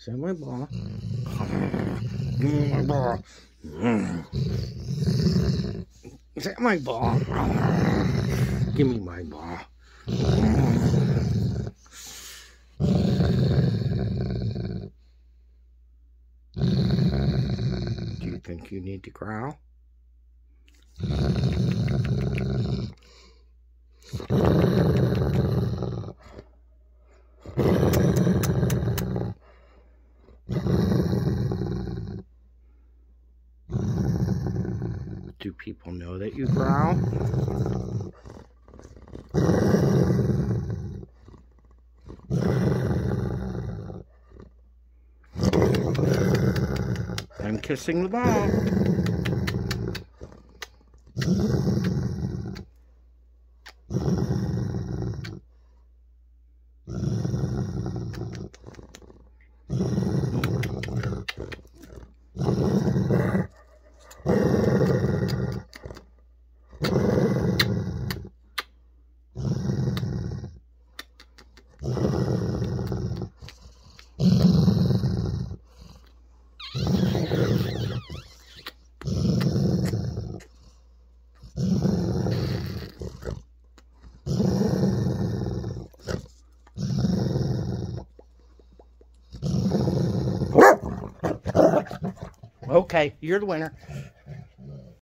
Is that my ball? My ball. Is that my ball? Give me my ball. Do you think you need to growl? Do people know that you growl? I'm kissing the ball. Okay, you're the winner.